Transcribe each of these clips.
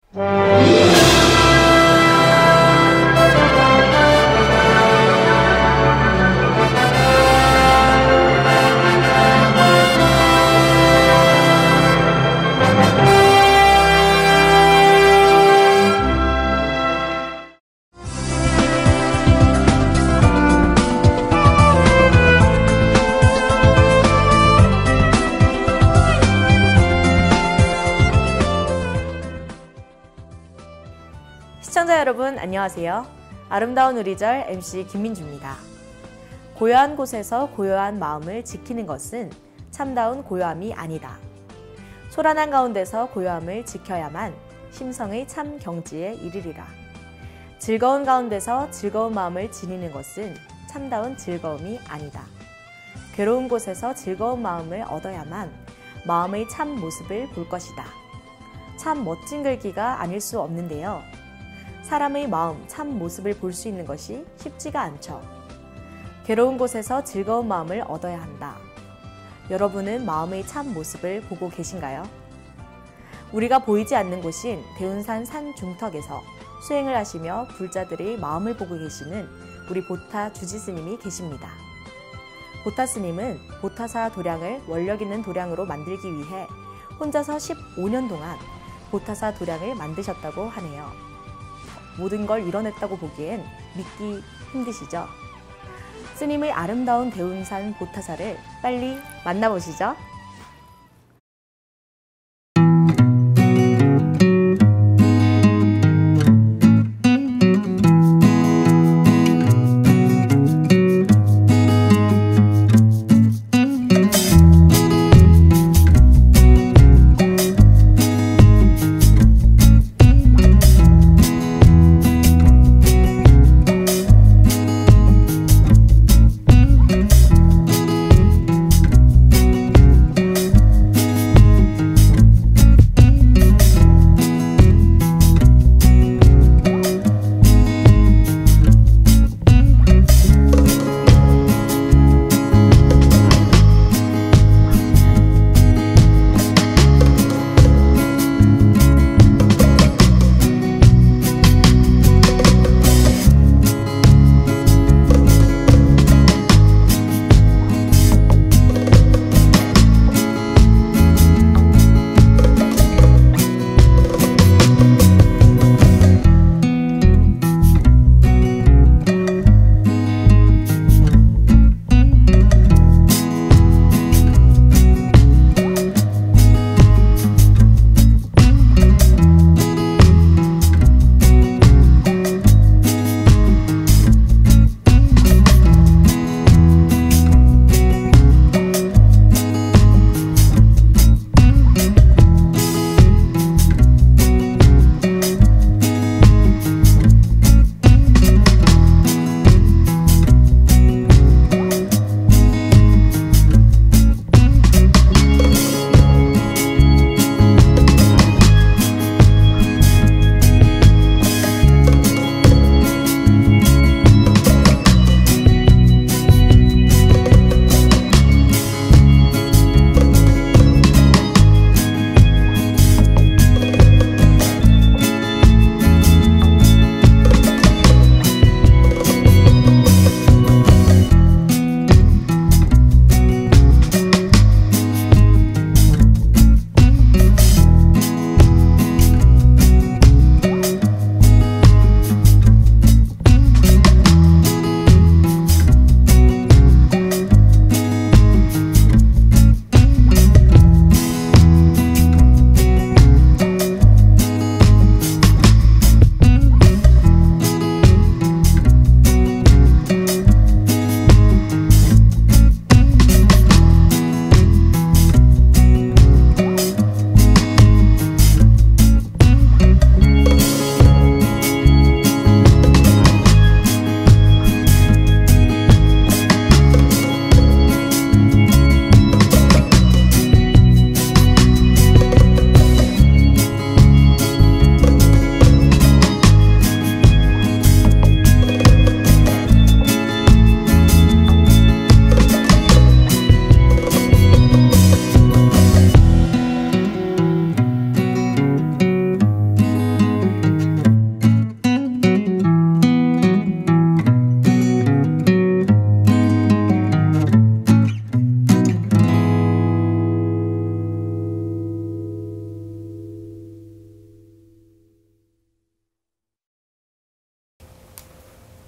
시청자 여러분 안녕하세요. 아름다운 우리절 MC 김민주입니다. 고요한 곳에서 고요한 마음을 지키는 것은 참다운 고요함이 아니다. 소란한 가운데서 고요함을 지켜야만 심성의 참 경지에 이르리라. 즐거운 가운데서 즐거운 마음을 지니는 것은 참다운 즐거움이 아니다. 괴로운 곳에서 즐거운 마음을 얻어야만 마음의 참 모습을 볼 것이다. 참 멋진 글귀가 아닐 수 없는데요. 사람의 마음, 참 모습을 볼 수 있는 것이 쉽지가 않죠. 괴로운 곳에서 즐거운 마음을 얻어야 한다. 여러분은 마음의 참 모습을 보고 계신가요? 우리가 보이지 않는 곳인 대운산 산 중턱에서 수행을 하시며 불자들의 마음을 보고 계시는 우리 보타 주지스님이 계십니다. 보타 스님은 보타사 도량을 원력 있는 도량으로 만들기 위해 혼자서 15년 동안 보타사 도량을 만드셨다고 하네요. 모든 걸 이뤄냈다고 보기엔 믿기 힘드시죠? 스님의 아름다운 대운산 보타사를 빨리 만나보시죠.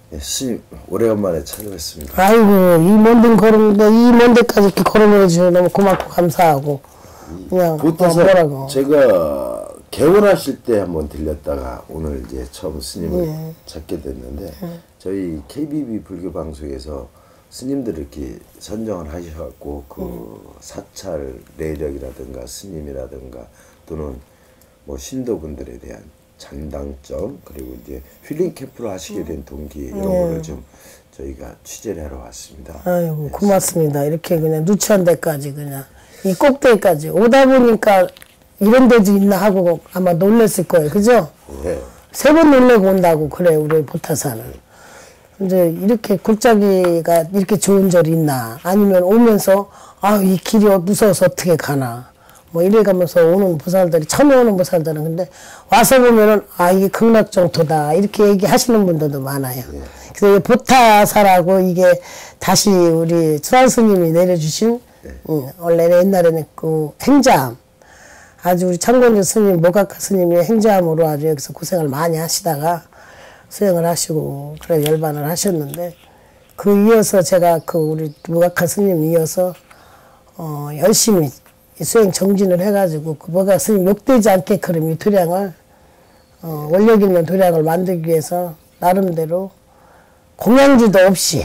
예, 스님 오래간만에 찾아뵙습니다. 아이고 이 먼 데 걸었는데 이 먼 데까지 이렇게 걸어내 주셔서 너무 고맙고 감사하고 그냥 보태서 제가 개원하실 때 한번 들렸다가 오늘 이제 처음 스님을 찾게 됐는데 저희 KBB 불교 방송에서 스님들 이렇게 선정을 하셔갖고 그 사찰 내력이라든가 스님이라든가 또는 뭐 신도분들에 대한 장단점 그리고 이제 힐링 캠프를 하시게 된 동기 이런 거를 좀 저희가 취재를 하러 왔습니다. 아이고 고맙습니다. 이렇게 그냥 누추한 데까지 그냥 이 꼭대기까지 오다 보니까 이런 데도 있나 하고 아마 놀랬을 거예요. 그죠? 네. 3번 놀래고 온다고 그래 우리 보타사는. 이제 이렇게 골짜기가 이렇게 좋은 절이 있나 아니면 오면서 아 이 길이 무서워서 어떻게 가나 뭐 이래 가면서 오는 보살들이 처음에 오는 보살들은 근데 와서 보면은 아 이게 극락정토다 이렇게 얘기하시는 분들도 많아요. 네. 그래서 보타사라고 이게 다시 우리 수환 스님이 내려주신 원래 옛날에는 그 행자함 아주 우리 창건주 스님 모각하 스님이 행자함으로 아주 여기서 고생을 많이 하시다가 수행을 하시고 그래 열반을 하셨는데 그 이어서 제가 그 우리 모각하 스님 이어서 열심히 수행 정진을 해가지고 그 모각하 스님 욕되지 않게끔 이 도량을 원력 있는 도량을 만들기 위해서 나름대로 공양주도 없이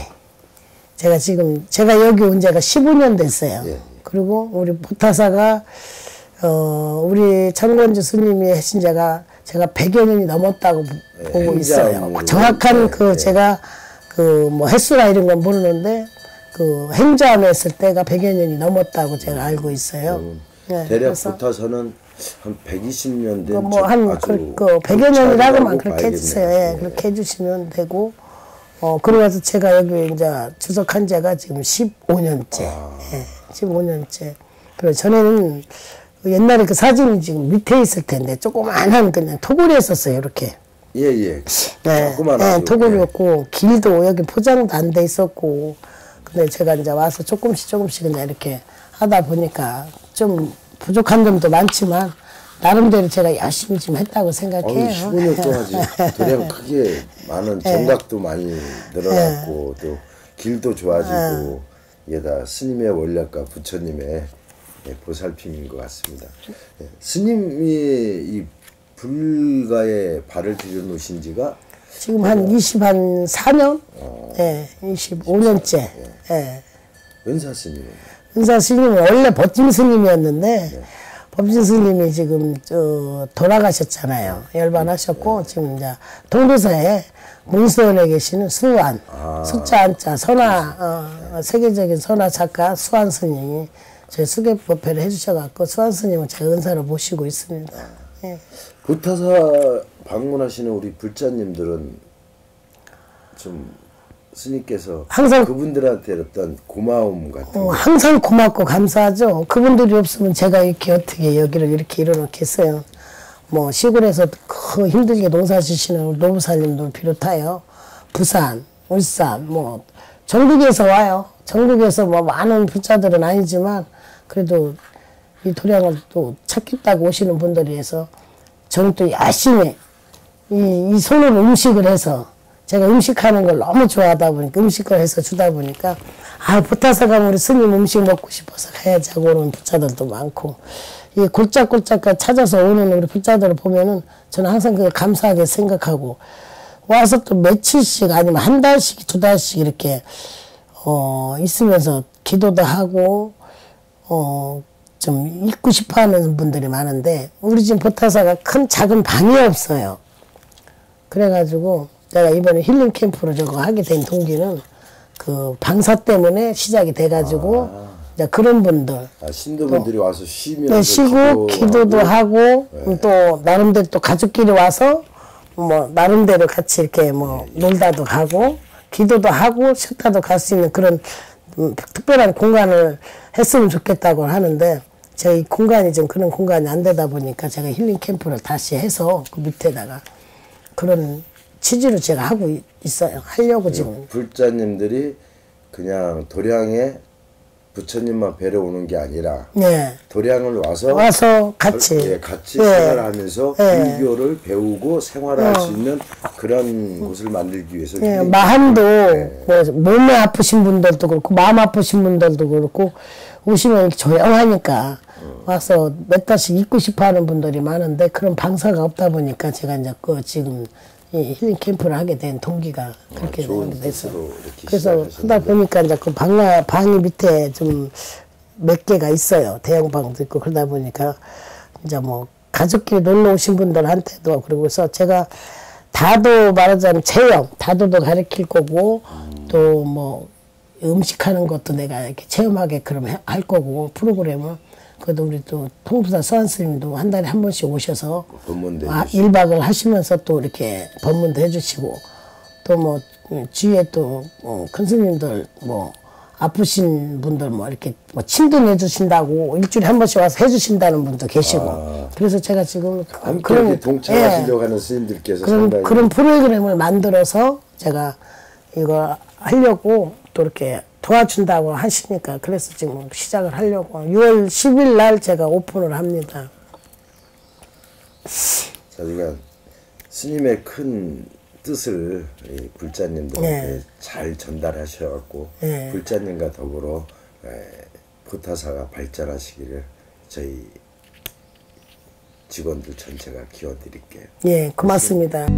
제가 여기 온 지가 15년 됐어요. 예. 그리고 우리 보타사가 우리 창건주 스님이 하신 제가 100여 년이 넘었다고 보고 있어요. 정확한 제가 뭐 횟수나 이런 건 모르는데 그 행자함 했을 때가 100여 년이 넘었다고 제가 알고 있어요. 네, 대략 보타사는 한 120년 된 뭐한 100여 년이라고만 그렇게 해주세요. 예, 그렇게 해주시면 되고 그러면서 제가 여기 이제 주석한 지가 지금 15년째. 예, 15년째. 그리고 전에는 옛날에 그 사진이 지금 밑에 있을 텐데 조그만한 그냥 토굴이 있었어요. 이렇게. 예. 네, 조그만한 토굴이었고 길도 여기 포장도 안 돼 있었고 근데 제가 이제 와서 조금씩 그냥 이렇게 하다 보니까 좀 부족한 점도 많지만 나름대로 제가 열심히 좀 했다고 생각해요. 15년 동안 도량 크게 많은 정각도 많이 늘어났고 또 길도 좋아지고 이게 다 스님의 원력과 부처님의 보살핌인 것 같습니다. 스님이 이 불가에 발을 들여놓으신 지가 지금 한 24년? 네, 25년째. 네. 은사 스님은? 은사 스님은 원래 법진 스님이었는데 법진 스님이 지금 돌아가셨잖아요. 열반하셨고 지금 이제 동도사에 문수원에 계시는 수완, 숫자 한자 선화 세계적인 선화 작가 수완 스님이 저희 수계법회를 해주셔갖고 수완 스님은 제가 은사로 모시고 있습니다. 예. 보타사 방문하시는 우리 불자님들은 좀 스님께서 항상 그분들한테 어떤 고마움 같은 항상 고맙고 감사하죠. 그분들이 없으면 제가 이렇게 어떻게 여기를 이렇게 일어났겠어요. 뭐 시골에서 그 힘들게 농사 지시는 노부사님들 비롯하여 부산, 울산 뭐 전국에서 와요. 전국에서 뭐 많은 불자들은 아니지만 그래도 이 도량을 또 찾겠다고 오시는 분들이 해서 저는 또 열심히 이 손으로 음식을 해서 제가 음식하는 걸 너무 좋아하다 보니까 음식을 해서 주다 보니까 보타사 가면 우리 스님 음식 먹고 싶어서 가야지 하고 오는 불자들도 많고 이 골짝골짝 찾아서 오는 우리 불자들을 보면은 저는 항상 그걸 감사하게 생각하고 와서 또 며칠씩 아니면 한 달씩 두 달씩 이렇게 있으면서 기도도 하고 좀 있고 싶어 하는 분들이 많은데 우리 집 보타사가 큰 작은 방이 없어요. 그래가지고 내가 이번에 힐링 캠프를 저거 하게 된 동기는 그 방사 때문에 시작이 돼가지고 이제 그런 분들 신도분들이 와서 쉬면서 쉬고 기도도 하고 또 나름대로 또 가족끼리 와서 뭐 나름대로 같이 이렇게 뭐 놀다도 가고 기도도 하고 쉬다도 갈 수 있는 그런 특별한 공간을 했으면 좋겠다고 하는데 저희 공간이 좀 그런 공간이 안 되다 보니까 제가 힐링 캠프를 다시 해서 그 밑에다가 그런 취지로 제가 하고 있어요. 하려고 지금. 불자님들이 그냥 도량에 부처님만 뵈러 오는 게 아니라 예. 도량을 와서 같이 같이 예. 생활하면서 예. 불교를 배우고 생활할 수 있는 그런 곳을 만들기 위해서 예. 마음도 뭐 몸이 아프신 분들도 그렇고 마음 아프신 분들도 그렇고 오시면 이렇게 조용하니까 와서 몇 달씩 있고 싶어하는 분들이 많은데 그런 방사가 없다 보니까 제가 이제 지금 이 힐링 캠프를 하게 된 동기가 그렇게 돼서 그래서 하다 보니까 이제 그 방이 밑에 좀 몇 개가 있어요. 대형 방도 있고 그러다 보니까 이제 뭐 가족끼리 놀러 오신 분들한테도 그러고서 제가 다도 말하자면 체험 다도도 가르칠 거고 또 뭐 음식하는 것도 내가 이렇게 체험하게 그럼 할 거고 프로그램을 그래도 우리 또 통도사 서한 스님도 한 달에 한 번씩 오셔서 1박을 하시면서 또 이렇게 법문도 해주시고 또 뭐 주위에 또 큰 스님들 뭐 아프신 분들 뭐 이렇게 뭐 침도 해주신다고 일주일에 한 번씩 와서 해주신다는 분도 계시고 그래서 제가 지금 그런 동참하시려고 하는 스님들께서 상당히 그런 프로그램을 만들어서 제가 이거 하려고 또 이렇게 도와준다고 하시니까 그래서 지금 시작을 하려고 6월 10일 날 제가 오픈을 합니다. 저희가 스님의 큰 뜻을 불자님들한테 잘 전달하셔갖고 불자님과 더불어 포타사가 발전하시기를 저희 직원들 전체가 기원드릴게요. 예, 고맙습니다.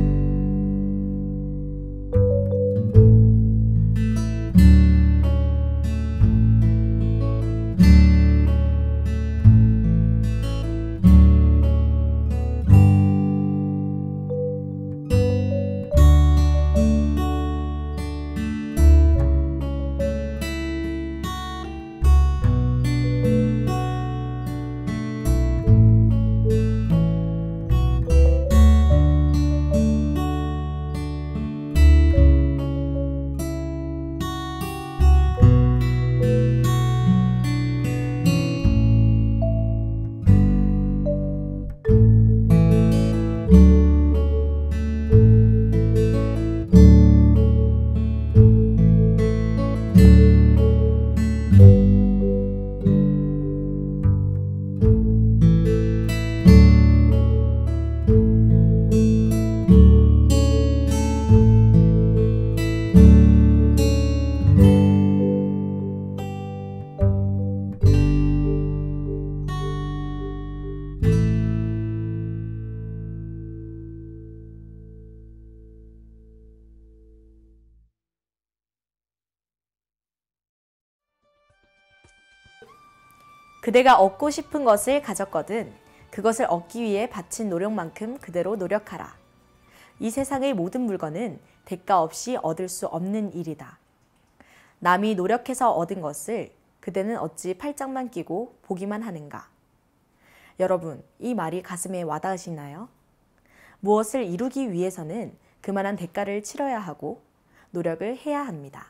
그대가 얻고 싶은 것을 가졌거든 그것을 얻기 위해 바친 노력만큼 그대로 노력하라. 이 세상의 모든 물건은 대가 없이 얻을 수 없는 일이다. 남이 노력해서 얻은 것을 그대는 어찌 팔짱만 끼고 보기만 하는가. 여러분, 이 말이 가슴에 와닿으시나요? 무엇을 이루기 위해서는 그만한 대가를 치러야 하고 노력을 해야 합니다.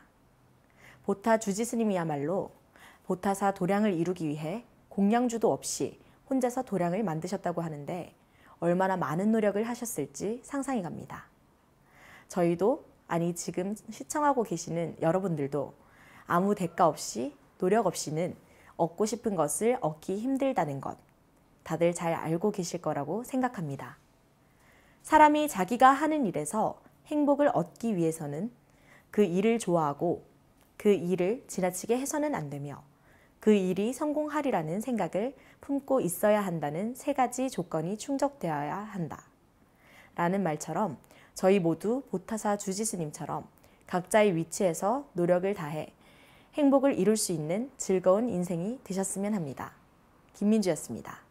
보타 주지스님이야말로 보타사 도량을 이루기 위해 공양주도 없이 혼자서 도량을 만드셨다고 하는데 얼마나 많은 노력을 하셨을지 상상이 갑니다. 저희도 아니 지금 시청하고 계시는 여러분들도 아무 대가 없이 노력 없이는 얻고 싶은 것을 얻기 힘들다는 것 다들 잘 알고 계실 거라고 생각합니다. 사람이 자기가 하는 일에서 행복을 얻기 위해서는 그 일을 좋아하고 그 일을 지나치게 해서는 안 되며 그 일이 성공하리라는 생각을 품고 있어야 한다는 세 가지 조건이 충족되어야 한다. 라는 말처럼 저희 모두 보타사 주지스님처럼 각자의 위치에서 노력을 다해 행복을 이룰 수 있는 즐거운 인생이 되셨으면 합니다. 김민주였습니다.